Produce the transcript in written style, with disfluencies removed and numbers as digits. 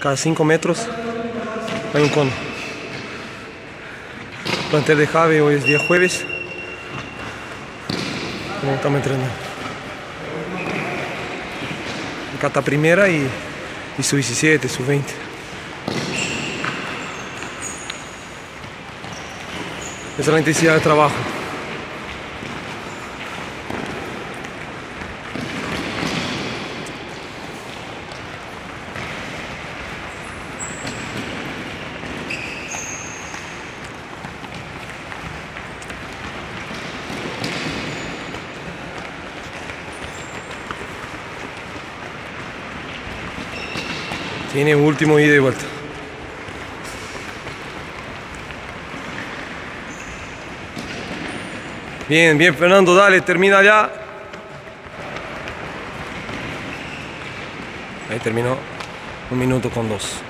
Cada 5 metros hay un cono. Plantel de Javi, hoy es día jueves. Como estamos entrenando. Acá está primera y su 17, su 20. Esa es la intensidad de trabajo. Tiene último ida y vuelta. Bien, bien, Fernando, dale, termina ya. Ahí terminó, 1 minuto con 2.